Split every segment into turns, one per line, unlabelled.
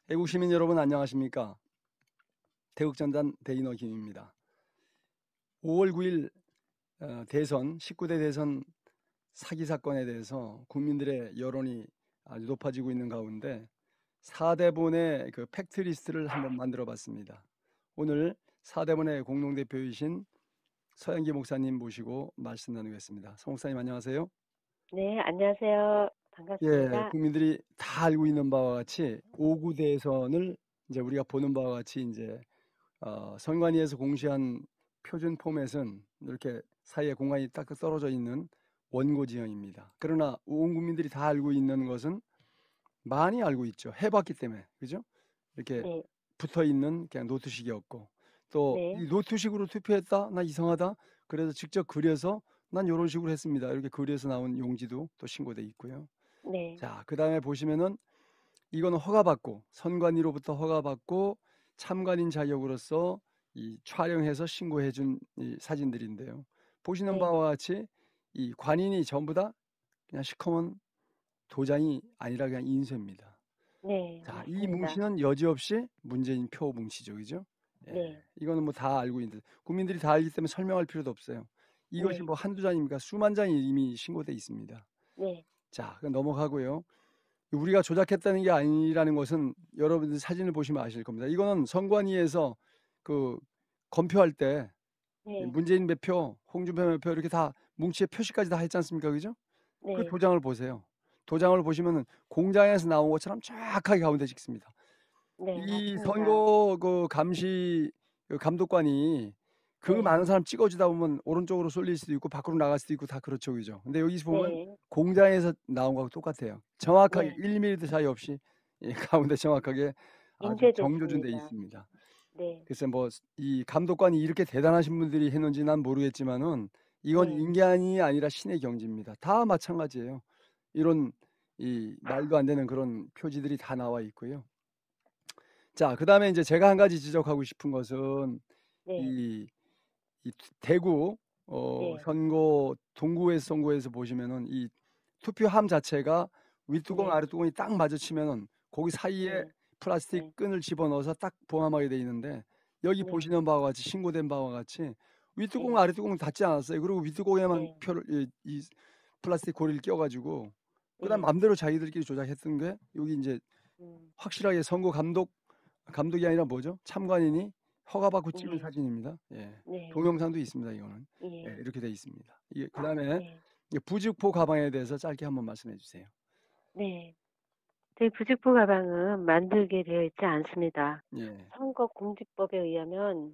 애국 시민 여러분 안녕하십니까? 대국전단 대인어 김입니다. 5월 9일 대선 19대 대선 사기 사건에 대해서 국민들의 여론이 아주 높아지고 있는 가운데 4대본의 그 팩트리스트를 한번 만들어 봤습니다. 오늘 4대본의 공동대표이신 서영기 목사님 모시고 말씀 나누겠습니다. 서 목사님 안녕하세요.
네, 안녕하세요.
예,
반갑습니다.
국민들이 다 알고 있는 바와 같이 5구 대선을 이제 우리가 보는 바와 같이 이제 선관위에서 공시한 표준 포맷은 이렇게 사이에 공간이 딱 떨어져 있는 원고 지형입니다. 그러나 온 국민들이 다 알고 있는 것은 많이 알고 있죠. 해봤기 때문에. 그죠? 이렇게
네,
붙어 있는 그냥 노트식이었고 또
네,
이 노트식으로 투표했다? 나 이상하다? 그래서 직접 그려서 난 이런 식으로 했습니다. 이렇게 그려서 나온 용지도 또 신고돼 있고요.
네,
자, 그 다음에 보시면은 이거는 허가받고 선관위로부터 허가받고 참관인 자격으로서 이 촬영해서 신고해준 이 사진들인데요. 보시는
네,
바와 같이 이 관인이 전부 다 그냥 시커먼 도장이 아니라 그냥 인쇄입니다.
네,
자, 이
맞습니다.
뭉치는 여지없이 문재인 표 뭉치죠, 그죠? 예,
네,
이거는 뭐 다 알고 있는데 국민들이 다 알기 때문에 설명할 필요도 없어요. 이것이
네,
뭐 한두 장입니까? 수만 장이 이미 신고돼 있습니다.
네,
자, 그럼 넘어가고요. 우리가 조작했다는 게 아니라는 것은 여러분들 사진을 보시면 아실 겁니다. 이거는 선관위에서 그 검표할 때
네,
문재인 매표, 홍준표 매표 이렇게 다 뭉치에 표시까지 다 했지 않습니까? 그죠? 그
네,
도장을 보세요. 도장을 보시면은 공장에서 나온 것처럼 정확하게 가운데 찍습니다.
네,
이
맞습니다.
선거 그 감시 그 감독관이 그
네,
많은 사람 찍어주다 보면 오른쪽으로 쏠릴 수도 있고 밖으로 나갈 수도 있고 다 그렇죠, 그죠? 근데 여기서 보면
네,
공장에서 나온 거하고 똑같아요. 정확하게
네,
1mm도 차이 없이 가운데 정확하게 아주 정조준돼
인쇄됐습니다.
있습니다.
네,
글쎄 뭐 이 감독관이 이렇게 대단하신 분들이 했는지 난 모르겠지만은 이건
네,
인간이 아니라 신의 경지입니다. 다 마찬가지예요. 이런 이 말도 안 되는 그런 표지들이 다 나와 있고요. 자, 그다음에 이제 제가 한 가지 지적하고 싶은 것은
네,
이, 이 대구
네,
선거 동구에서 선거에서 보시면은 이 투표함 자체가 윗뚜껑
네,
아랫뚜껑이 딱 마주치면은 거기 사이에
네,
플라스틱
네,
끈을 집어넣어서 딱 봉함하게 돼 있는데 여기
네,
보시는 바와 같이 신고된 바와 같이 윗뚜껑
네,
아랫뚜껑 닿지 않았어요. 그리고 윗뚜껑에만
네,
표를 이 플라스틱 고리를 껴가지고 그다음
네,
맘대로 자기들끼리 조작했던 게 여기 이제
음,
확실하게 선거 감독이 아니라 뭐죠? 참관인이 허가받고 찍은
네,
사진입니다. 예.
네,
동영상도 있습니다. 이거는. 예,
예,
이렇게 돼 있습니다. 그다음에
네,
부직포 가방에 대해서 짧게 한번 말씀해 주세요.
네. 저희 부직포 가방은 만들게 되어 있지 않습니다.
예.
선거공직법에 의하면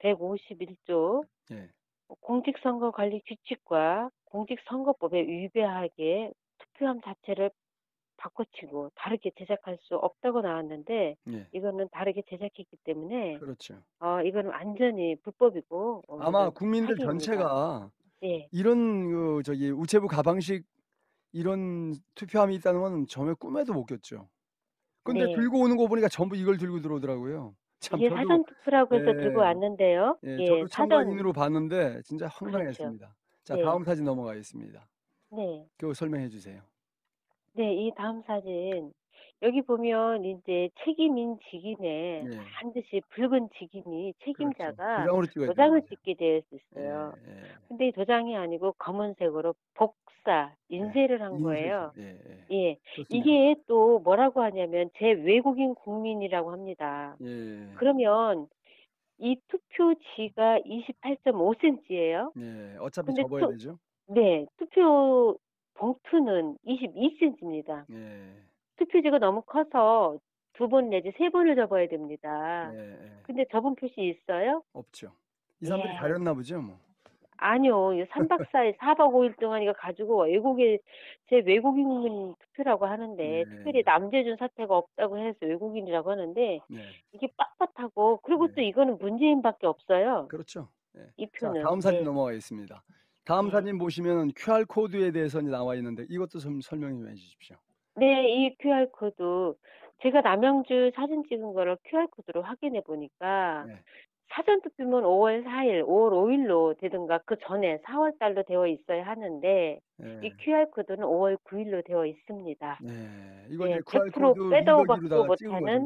151조
예.
공직선거관리 규칙과 공직선거법에 위배하게 투표함 자체를 바꿔치고 다르게 제작할 수 없다고 나왔는데
예.
이거는 다르게 제작했기 때문에
그렇죠.
이거는 완전히 불법이고
아마
이건
국민들
사기입니다.
전체가
예,
이런 그 저기 우체부 가방식 이런 투표함이 있다는 건 전에 꿈에도 못 꼈죠. 근데
네.
들고 오는 거 보니까 전부 이걸 들고 들어오더라고요. 참
이게
저도
사전 투표라고 해서 들고
예.
왔는데요.
예,
예,
저도
사전
참관인으로 봤는데 진짜
그렇죠.
황당했습니다. 자,
네,
다음 사진 넘어가겠습니다.
네.
그거 설명해 주세요.
네, 이 다음 사진. 여기 보면 이제 책임인 직인에
예,
반드시 붉은 직인이
그렇죠.
책임자가
도장으로 찍어야 되는
도장을
거죠.
찍게 되어
예,
있어요.
예,
근데 이 도장이 아니고 검은색으로 복사,
예.
인쇄를 한
인쇄죠.
거예요.
예, 예.
예.
좋습니다.
이게 또 뭐라고 하냐면 제 외국인 국민이라고 합니다.
예,
그러면 이 투표지가 28.5cm예요.
예. 어차피
근데
접어야 되죠.
네, 투표 봉투는 22cm입니다.
예,
투표지가 너무 커서 두 번 내지 세 번을 접어야
예,
됩니다.
예.
근데 접은 표시 있어요?
없죠. 이 사람들이
예.
가렸나 보죠, 뭐.
아니요. 3박 4일, 4박 5일 동안 이거 가지고 제 외국인 투표라고 하는데, 특별히
예,
남재준 사태가 없다고 해서 외국인이라고 하는데,
네,
이게 빳빳하고, 그리고 또
네.
이거는 문재인밖에 없어요.
그렇죠. 예.
이
자,
표는.
다음 사진
네.
넘어가겠습니다. 다음
네.
사진 보시면 QR 코드에 대해서 이제 나와 있는데 이것도 좀 설명 좀 해주십시오.
네, 이 QR코드. 제가 남양주 사진 찍은 거를 QR코드로 확인해 보니까,
예,
사전 투표는 5월 4일, 5월 5일로 되든가 그 전에 4월 달로 되어 있어야 하는데 이
예.
QR코드는 5월 9일로 되어 있습니다.
네, 이걸
네,
이제 QR
100%
코드
빼도
리더기로다가
박도
찍은 거죠,
못하는
그죠?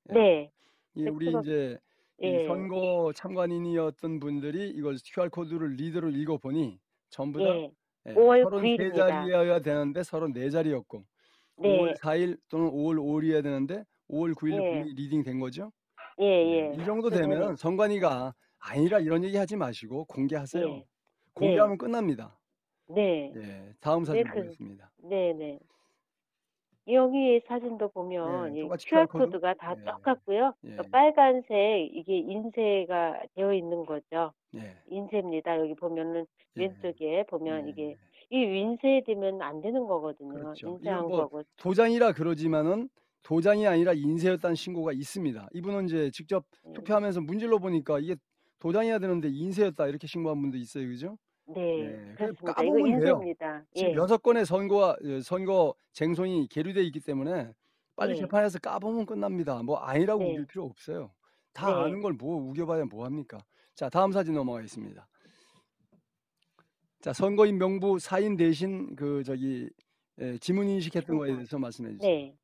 네.
우리
100%.
이제 이
예.
선거 참관인이었던 분들이 이걸 QR 코드를 리더로 읽어보니 전부 다
예. 5월 9 일입니다.
33자리여야 되는데 34자리였고 5월
네.
4일 또는 5월 5일이어야 되는데 5월 9일로
예.
분명히 리딩 된 거죠.
예예.
이 정도
네네.
되면 선관위가 아니라 이런 얘기 하지 마시고 공개하세요.
예. 네.
공개하면 끝납니다.
네.
다음
네,
사진 보겠습니다.
네네. 여기 사진도 보면 이
똑같이 QR
QR
코드.
코드가 다
예,
똑같고요.
예,
빨간색 이게 인쇄가 되어 있는 거죠.
예,
인쇄입니다. 여기 보면은
예,
왼쪽에 보면
예.
이게 이 인쇄되면 안 되는 거거든요.
그렇죠. 이건
인쇄한
뭐
거고.
도장이라 그러지만은 도장이 아니라 인쇄였다는 신고가 있습니다. 이분은 이제 직접
네.
투표하면서 문질러 보니까 이게 도장이어야 되는데 인쇄였다 이렇게 신고한 분도 있어요. 그죠?
네,
그냥
그렇습니다. 이거
까보면 돼요.
인쇄입니다.
지금
예.
6건의 선거 쟁송이 계류돼 있기 때문에 빨리
예.
재판에서 까보면 끝납니다. 뭐 아니라고 우길
네.
필요 없어요. 다
네.
아는 걸 뭐 우겨봐야 뭐 합니까? 자, 다음 사진 넘어가겠습니다. 자, 선거인 명부 사인 대신 지문 인식했던 거에
신고.
대해서 말씀해 주세요.
네.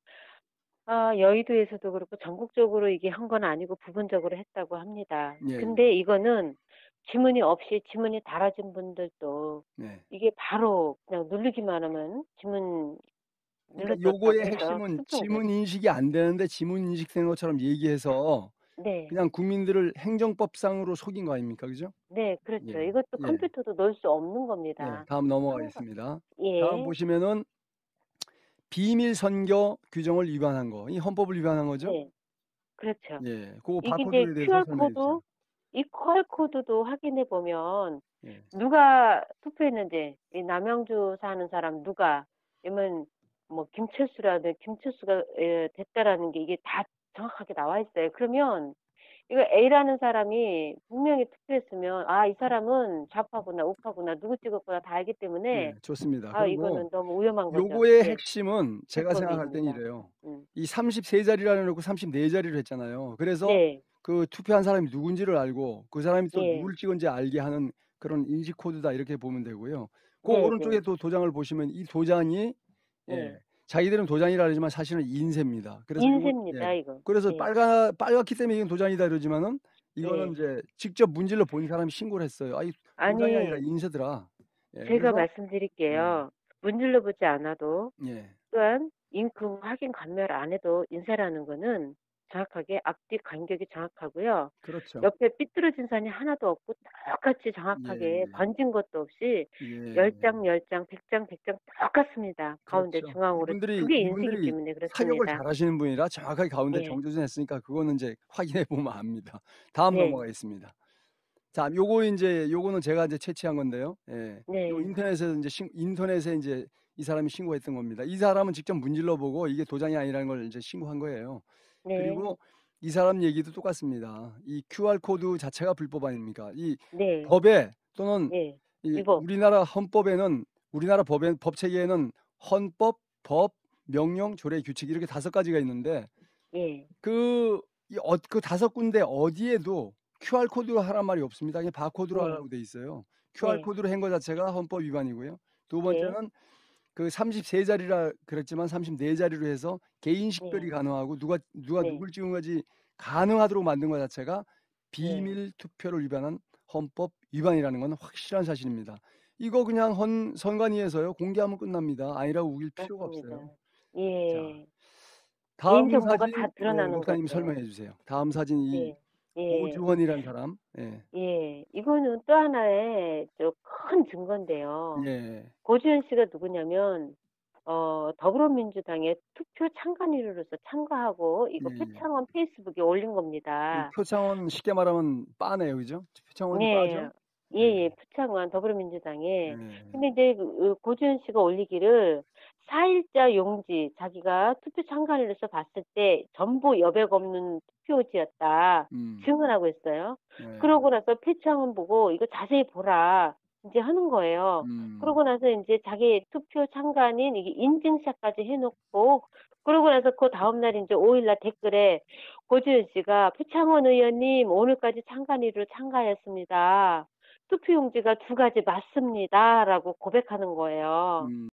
여의도에서도 그렇고 전국적으로 이게 한 건 아니고 부분적으로 했다고 합니다.
예, 예.
근데 이거는 지문이 없이 지문이 달아진 분들도
네.
이게 바로 그냥 누르기만 하면 지문
그러니까
눌러줬다고
요거의
해서
핵심은
투표가.
지문 인식이 안 되는데 지문 인식된 것처럼 얘기해서
네.
그냥 국민들을 행정법상으로 속인 거 아닙니까? 그죠?
네, 그렇죠.
예.
이것도
예.
컴퓨터도 넣을 수 없는 겁니다.
다음
항상.
넘어가겠습니다. 다음
예.
보시면은 비밀 선거 규정을 위반한 거. 이 헌법을 위반한 거죠?
네. 그렇죠.
그
이게 이제
바코드에 대해서 설명해 주세요.
QR코드, 이 QR코드도 확인해 보면
예.
누가 투표했는지, 이 남양주 사는 사람 누가, 이면 뭐 김철수가 됐다라는 게 이게 다 정확하게 나와 있어요. 그러면 이거 A라는 사람이 분명히 투표했으면 이 사람은 좌파구나 우파구나 누구 찍었구나 다 알기 때문에
좋습니다. 그리고
이거는 너무 위험한 거죠.
요거의
예,
핵심은 제가 생각할 땐
불법입니다.
이래요.
음.
이 33자리를 놓고 34자리를 했잖아요. 그래서
네,
그 투표한 사람이 누군지를 알고 그 사람이 또
예,
누굴 찍은지 알게 하는 그런 인식 코드다 이렇게 보면 되고요. 그
네, 네,
오른쪽에 또 도장을 보시면 이 도장이
네.
자기들은 도장이라 그러지만 사실은 인쇄입니다. 그래서 요거
인쇄입니다, 이거.
그래서
예.
빨갛기 때문에 이건 도장이다 이러지만은 이거는
예.
이제 직접 문질러 본 사람이 신고를 했어요. 이 도장이 아니라
아니,
인쇄더라.
제가
그래서 예,
말씀드릴게요. 문질러 보지 않아도
예,
또한 잉크 확인 감별 안 해도 인쇄라는 거는 정확하게 앞뒤 간격이 정확하고요.
그렇죠.
옆에 삐뚤어진 선이 하나도 없고 똑같이
예,
정확하게
예,
번진 것도 없이
예.
10장, 10장, 100장, 100장 똑같습니다. 가운데
그렇죠.
중앙으로. 그게 인쇄이기
이분들이
때문에
사격을
그렇습니다.
잘하시는 분이라 정확하게 가운데
예.
정조준 했으니까 그거는 이제 확인해 보면 압니다. 다음
네.
넘어가겠습니다. 자, 요거는 제가 이제 채취한 건데요. 요
네.
인터넷에 이제 이 사람이 신고했던 겁니다. 이 사람은 직접 문질러 보고 이게 도장이 아니라는 걸 이제 신고한 거예요.
네.
그리고 이 사람 얘기도 똑같습니다. 이 QR 코드 자체가 불법 아닙니까? 이
네.
법에 또는
예.
이
위법.
우리나라 법 체계에는 헌법, 법, 명령, 조례, 규칙 이렇게 5가지가 있는데
예.
그 5군데 어디에도 QR 코드로 하란 말이 없습니다. 그냥 바코드로
네.
하라고 돼 있어요. QR
네.
코드로 한 거 자체가 헌법 위반이고요. 두
네.
번째는 그 33자리라 그랬지만 34자리로 해서 개인 식별이
네.
가능하고 누가
네.
누굴 찍은 거지 가능하도록 만든 것 자체가
네.
비밀 투표를 위반한 헌법 위반이라는 건 확실한 사실입니다. 이거 그냥 선관위에서요 공개하면 끝납니다. 아니라고 우길 필요가
맞습니다.
없어요. 자,
예.
다음
개인정보가 다
사진
드러나는
목사님
거죠.
설명해 주세요. 다음 사진 이
예. 예.
오주원이라는 사람.
예. 이거는 또 하나의 좀 큰 증거인데요.
예.
고지현 씨가 누구냐면, 더불어민주당의 투표 참관인으로서 참가하고, 이거
예.
표창원 페이스북에 올린 겁니다.
표창원 쉽게 말하면 빠네요, 그죠? 표창원이
네.
빠죠?
예,
예.
예, 표창원 더불어민주당에.
예.
근데 이제 고지현 씨가 올리기를 4일자 용지, 자기가 투표 참관인으로서 봤을 때 전부 여백 없는 투표지였다.
음.
증언하고 있어요.
예.
그러고 나서 표창원 보고 이거 자세히 보라. 이제 하는 거예요. 그러고 나서 이제 자기 투표 참관인 이게 인증샷까지 해놓고 그러고 나서 그 다음날 이제 5일날 댓글에 고지현 씨가 표창원 의원님 오늘까지 참관인으로 참가했습니다. 투표용지가 2가지 맞습니다. 라고 고백하는 거예요.